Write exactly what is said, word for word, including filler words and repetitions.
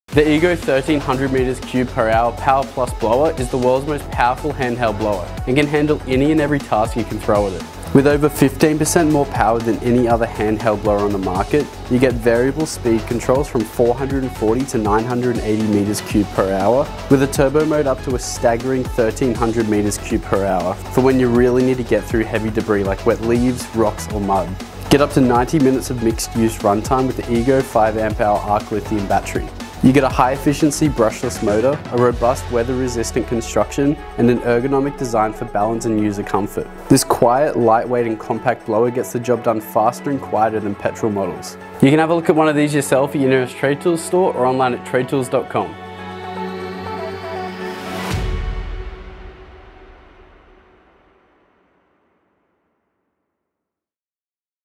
The Ego thirteen hundred meters cube per hour Power Plus blower is the world's most powerful handheld blower and can handle any and every task you can throw at it. With over fifteen percent more power than any other handheld blower on the market, you get variable speed controls from four hundred forty to nine hundred eighty meters cube per hour, with a turbo mode up to a staggering thirteen hundred meters cube per hour for when you really need to get through heavy debris like wet leaves, rocks or mud. Get up to ninety minutes of mixed use runtime with the Ego five amp hour Arc Lithium battery. You get a high efficiency brushless motor, a robust weather resistant construction, and an ergonomic design for balance and user comfort. This quiet, lightweight and compact blower gets the job done faster and quieter than petrol models. You can have a look at one of these yourself at your nearest Trade Tools store or online at trade tools dot com.